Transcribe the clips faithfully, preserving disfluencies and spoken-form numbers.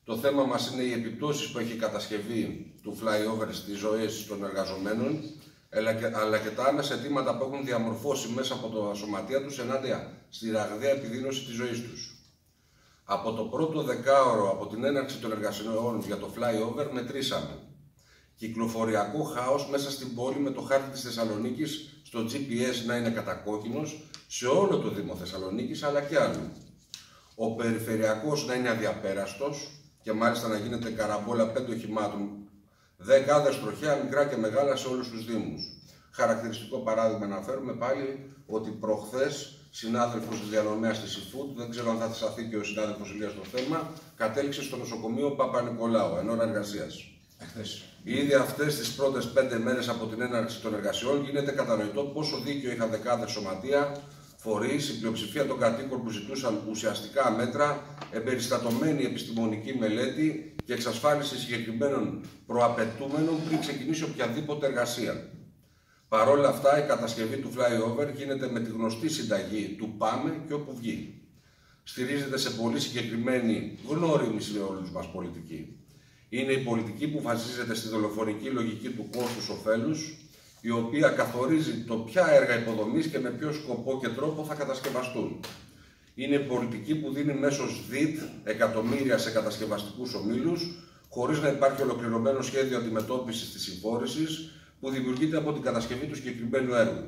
Το θέμα μας είναι οι επιπτώσεις που έχει η κατασκευή του flyover στις ζωές των εργαζομένων, αλλά και τα άμεσα αιτήματα που έχουν διαμορφώσει μέσα από τα σωματεία τους ενάντια στη ραγδαία επιδείνωση της ζωής τους. Από το πρώτο δεκάωρο από την έναρξη των εργασιών για το flyover μετρήσαμε κυκλοφοριακό χάος μέσα στην πόλη, με το χάρτη της Θεσσαλονίκης στο τζι πι ες να είναι κατακόκκινος σε όλο το Δήμο Θεσσαλονίκης αλλά και άλλου. Ο περιφερειακός να είναι αδιαπέραστος και μάλιστα να γίνεται καραμπόλα πέντε οχημάτων, δεκάδες τροχιά, μικρά και μεγάλα, σε όλους τους Δήμους. Χαρακτηριστικό παράδειγμα να φέρουμε πάλι ότι προχθές συνάδελφος της διανομέας της eFood, δεν ξέρω αν θα θυσαθεί και ο συνάδελφος Ηλίας στο θέμα, κατέληξε στο νοσοκομείο Παπα-Νικολάου εν ώρα εργασίας. Ήδη αυτές τις πρώτες πέντε μέρες από την έναρξη των εργασιών γίνεται κατανοητό πόσο δίκιο είχαν δεκάδες σωματεία, φορείς, η πλειοψηφία των κατοίκων που ζητούσαν ουσιαστικά μέτρα, εμπεριστατωμένη επιστημονική μελέτη και εξασφάλιση συγκεκριμένων προαπαιτούμενων πριν ξεκινήσει οποιαδήποτε εργασία. Παρ' όλα αυτά, η κατασκευή του flyover γίνεται με τη γνωστή συνταγή του πάμε και όπου βγει. Στηρίζεται σε πολύ συγκεκριμένη, γνώριμη σε όλους μας πολιτική. Είναι η πολιτική που βασίζεται στη δολοφονική λογική του κόστους-οφέλους, η οποία καθορίζει το ποια έργα υποδομής και με ποιο σκοπό και τρόπο θα κατασκευαστούν. Είναι η πολιτική που δίνει μέσως ΔΙΤ εκατομμύρια σε κατασκευαστικούς ομίλους, χωρίς να υπάρχει ολοκληρωμένο σχέδιο αντιμετώπισης της συμφόρησης που δημιουργείται από την κατασκευή του συγκεκριμένου έργου.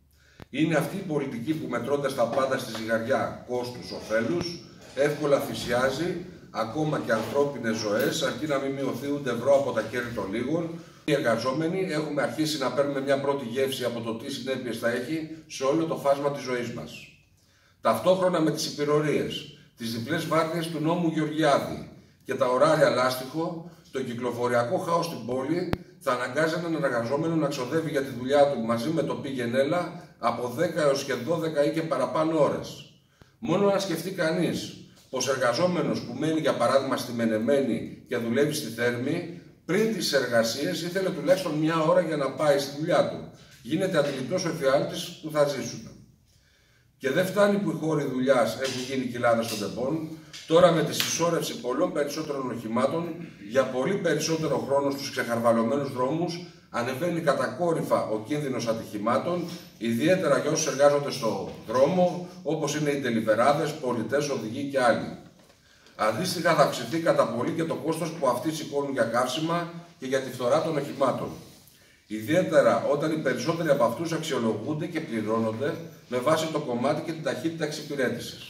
Είναι αυτή η πολιτική που, μετρώντας τα πάντα στη ζυγαριά κόστους-οφέλους, εύκολα θυσιάζει ακόμα και ανθρώπινες ζωές, αρκεί να μην μειωθεί ούτε ευρώ από τα κέρδη των λίγων. Οι εργαζόμενοι έχουμε αρχίσει να παίρνουμε μια πρώτη γεύση από το τι συνέπειες θα έχει σε όλο το φάσμα της ζωής μας. Ταυτόχρονα με τις υπηρορίες, τις διπλές βάρδιες του νόμου Γεωργιάδη και τα ωράρια λάστιχο, το κυκλοφοριακό χάος στην πόλη θα αναγκάζει έναν εργαζόμενο να ξοδεύει για τη δουλειά του μαζί με το πήγαινε έλα από δέκα έως και δώδεκα ή και παραπάνω ώρες. Μόνο να σκεφτεί κανείς πως εργαζόμενος που μένει για παράδειγμα στη Μενεμένη και δουλεύει στη Θέρμη, πριν τις εργασίες ήθελε τουλάχιστον μια ώρα για να πάει στη δουλειά του. Γίνεται αντιληπτός ο εφιάλτης που θα ζήσουμε. Και δεν φτάνει που οι χώροι δουλειάς έχουν γίνει κοιλάδες των τεμπών, τώρα με τη συσσόρευση πολλών περισσότερων οχημάτων για πολύ περισσότερο χρόνο στους ξεχαρβαλωμένους δρόμους ανεβαίνει κατακόρυφα ο κίνδυνος ατυχημάτων, ιδιαίτερα για όσους εργάζονται στο δρόμο, όπως είναι οι τελιβεράδες, πολιτές, οδηγοί και άλλοι. Αντίστοιχα θα αυξηθεί κατά πολύ και το κόστος που αυτοί σηκώνουν για καύσιμα και για τη φθορά των οχημάτων. Ιδιαίτερα όταν οι περισσότεροι από αυτούς αξιολογούνται και πληρώνονται με βάση το κομμάτι και την ταχύτητα εξυπηρέτησης.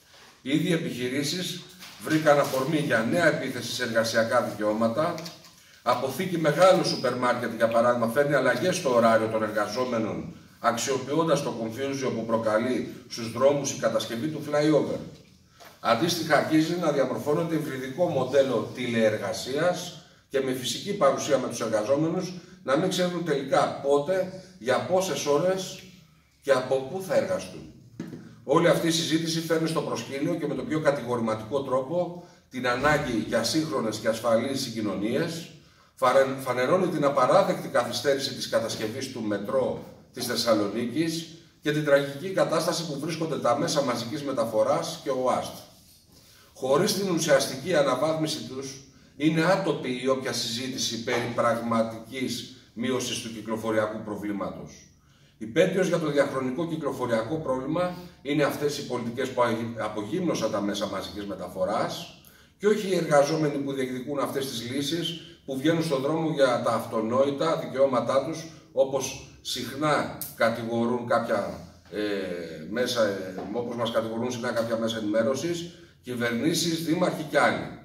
Οι ίδιοι επιχειρήσεις βρήκαν αφορμή για νέα επίθεση σε εργασιακά δικαιώματα. Αποθήκη μεγάλου σούπερ μάρκετ, για παράδειγμα, φέρνει αλλαγές στο ωράριο των εργαζόμενων, αξιοποιώντας το confusion που προκαλεί στους δρόμους η κατασκευή του flyover. Αντίστοιχα, αρχίζει να διαμορφώνεται υβριδικό μοντέλο τηλεεργασίας και με φυσική παρουσία με τους εργαζόμενους να μην ξέρουν τελικά πότε, για πόσες ώρες και από πού θα εργαστούν. Όλη αυτή η συζήτηση φέρνει στο προσκήνιο και με τον πιο κατηγορηματικό τρόπο την ανάγκη για σύγχρονες και ασφαλείς συγκοινωνίες, φανερώνει την απαράδεκτη καθυστέρηση της κατασκευής του μετρό της Θεσσαλονίκης και την τραγική κατάσταση που βρίσκονται τα μέσα μαζικής μεταφοράς και ο ΟΑΣΤ. Χωρίς την ουσιαστική αναβάθμιση τους, είναι άτοπη η όποια συζήτηση περί πραγματικής μείωσης του κυκλοφοριακού προβλήματος. Υπέτειος για το διαχρονικό κυκλοφοριακό πρόβλημα είναι αυτές οι πολιτικές που απογύμνωσαν τα μέσα μαζικής μεταφοράς και όχι οι εργαζόμενοι που διεκδικούν αυτές τις λύσεις, που βγαίνουν στον δρόμο για τα αυτονόητα δικαιώματά τους, όπως συχνά κατηγορούν κάποια ε, μέσα, ε, όπως μας κατηγορούν συχνά κάποια μέσα ενημέρωσης, κυβερνήσεις, δήμαρχοι και άλλοι.